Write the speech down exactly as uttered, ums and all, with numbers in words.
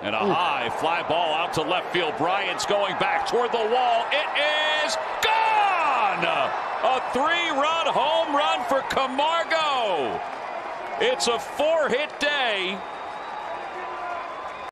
And a Ooh. high fly ball out to left field. Bryant's going back toward the wall. It is gone! A three-run home run for Camargo. It's a four-hit day